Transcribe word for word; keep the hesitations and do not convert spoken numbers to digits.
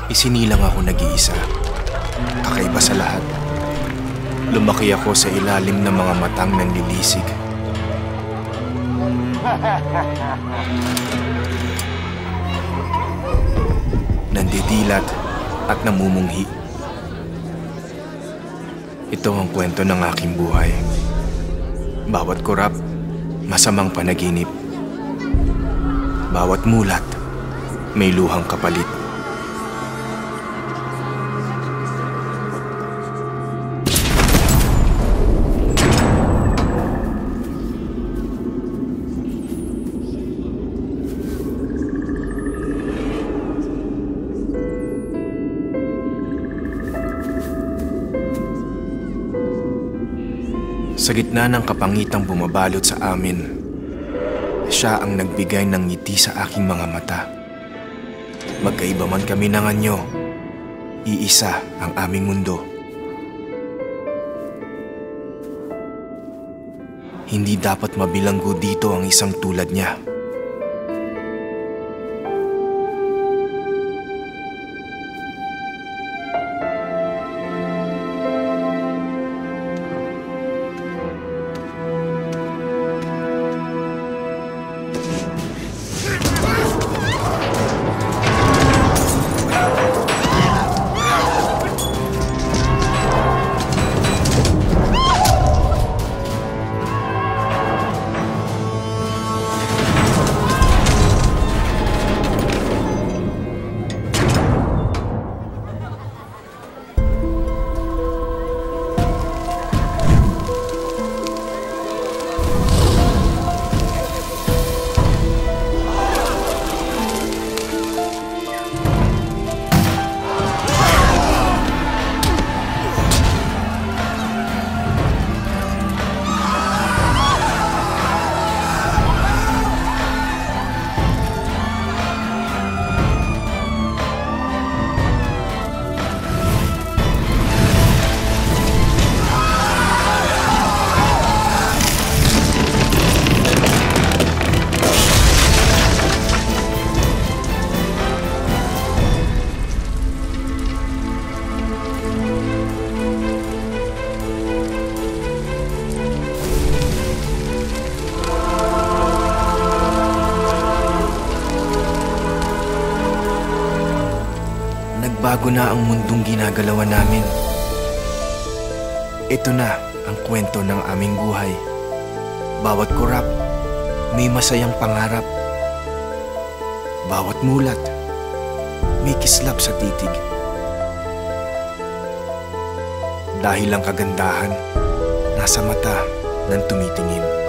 Isinilang ako nag-iisa. Kakaiba sa lahat. Lumaki ako sa ilalim ng mga matang nanlilisig. Nandidilat at namumunghi. Ito ang kwento ng aking buhay. Bawat kurap, masamang panaginip. Bawat mulat, may luhang kapalit. Sa gitna ng kapangitang bumabalot sa amin, siya ang nagbigay ng ngiti sa aking mga mata. Magkaiba man kami ng anyo, iisa ang aming mundo. Hindi dapat mabilanggo dito ang isang tulad niya. Bago na ang mundong ginagalawan namin. Ito na ang kwento ng aming buhay. Bawat kurap, may masayang pangarap. Bawat mulat, may kislap sa titig. Dahil ang kagandahan, nasa mata ng tumitingin.